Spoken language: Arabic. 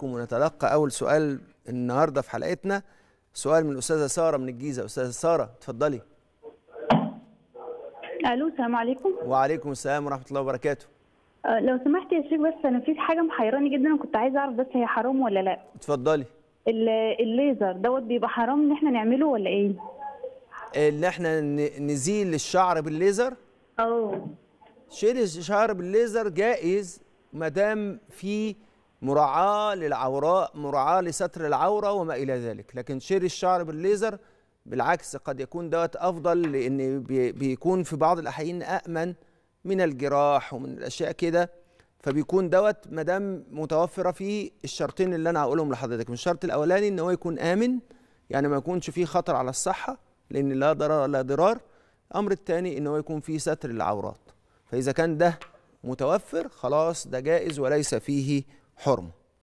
حضراتكم ونتلقى أول سؤال النهاردة في حلقتنا. سؤال من الأستاذة سارة من الجيزة. أستاذة سارة اتفضلي. الو، السلام عليكم. وعليكم السلام ورحمة الله وبركاته. لو سمحت يا شيخ، بس انا في حاجه محيراني جدا وكنت عايزه اعرف بس هي حرام ولا لا. اتفضلي. الليزر دوت بيبقى حرام ان احنا نعمله ولا ايه؟ اللي احنا نزيل الشعر بالليزر؟ شيل الشعر بالليزر جائز ما دام في مراعاة للعوراء، مراعاة لستر العورة وما إلى ذلك. لكن شيل الشعر بالليزر بالعكس قد يكون دوت أفضل، لأن بيكون في بعض الأحيان أأمن من الجراح ومن الأشياء كده. فبيكون دوت ما دام متوفرة فيه الشرطين اللي أنا هقولهم لحضرتك. الشرط الأولاني إن هو يكون آمن، يعني ما يكونش فيه خطر على الصحة لأن لا ضرر لا ضرار. الأمر الثاني إن هو يكون فيه ستر للعورات. فإذا كان ده متوفر خلاص ده جائز وليس فيه حرمة.